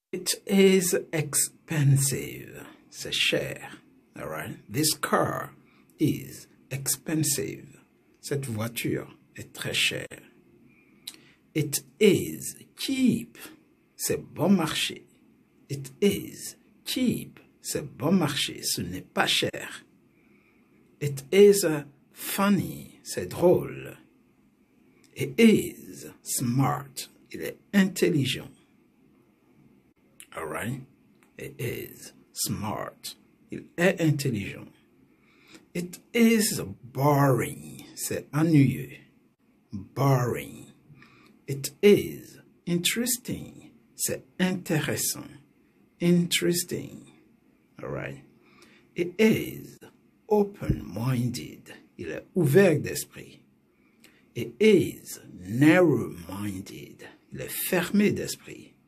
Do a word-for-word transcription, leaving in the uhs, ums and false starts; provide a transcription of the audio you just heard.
It is expensive. C'est cher. All right? This car is expensive. Cette voiture est très chère. It is cheap. C'est bon marché. It is cheap. C'est bon marché. Ce n'est pas cher. It is funny. C'est drôle. It is smart. Il est intelligent. All right? It is smart. Il est intelligent. It is boring. C'est ennuyeux. Boring. It is interesting. C'est intéressant. Interesting. All right? It is open-minded. Il est ouvert d'esprit. It is narrow-minded. Il est fermé d'esprit.